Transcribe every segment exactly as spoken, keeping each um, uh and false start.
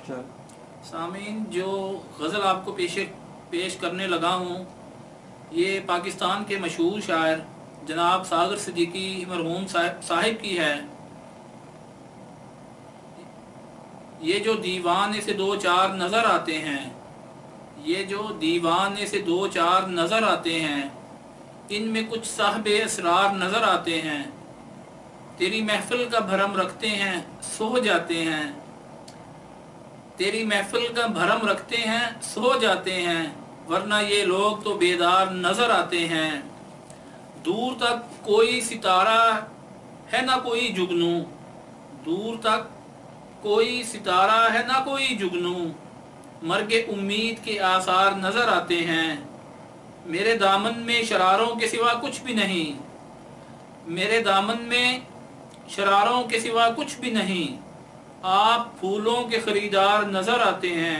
सामीन, जो गज़ल आपको पेश पेश करने लगा हूँ ये पाकिस्तान के मशहूर शायर जनाब सागर सिद्दीकी मरहूम साहिब की है। ये जो दीवाने से दो चार नज़र आते हैं ये जो दीवाने से दो चार नज़र आते हैं इनमें कुछ साहिबे असरार नज़र आते हैं। तेरी महफिल का भरम रखते हैं सो जाते हैं तेरी महफिल का भरम रखते हैं सो जाते हैं वरना ये लोग तो बेदार नज़र आते हैं। दूर तक कोई सितारा है ना कोई जुगनू दूर तक कोई सितारा है ना कोई जुगनू मर्गे उम्मीद के आसार नज़र आते हैं। मेरे दामन में शरारों के सिवा कुछ भी नहीं मेरे दामन में शरारों के सिवा कुछ भी नहीं आप फूलों के खरीदार नज़र आते हैं।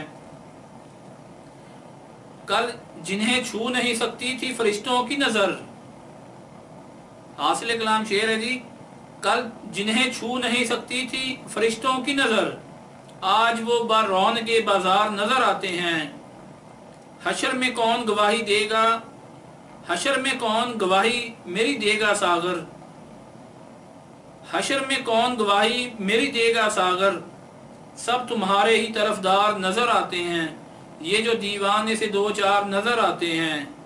कल जिन्हें छू नहीं सकती थी फरिश्तों की नज़र हासिल कलाम शेर है जी। कल जिन्हें छू नहीं सकती थी फरिश्तों की नज़र आज वो बारौन के बाजार नज़र आते हैं। हशर में कौन गवाही देगा हशर में कौन गवाही मेरी देगा सागर हशर में कौन गवाही मेरी देगा सागर सब तुम्हारे ही तरफदार नज़र आते हैं। ये जो दीवाने से दो चार नज़र आते हैं